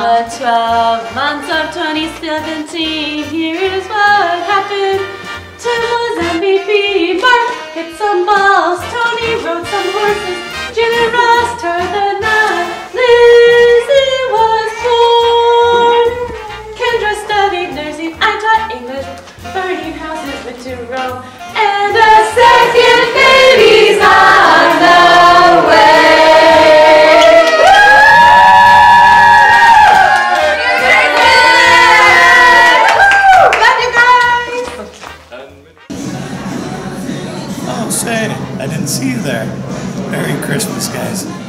12 months of 2017, here's what happened. Tim was MVP, Mark hit some balls, Tony rode some horses, Jimmy Ross turned the knot, Lizzie was born. Kendra studied nursing, I taught English, burning houses went to Rome, and a second baby's on the way. Oh, say, I didn't see you there. Merry Christmas, guys.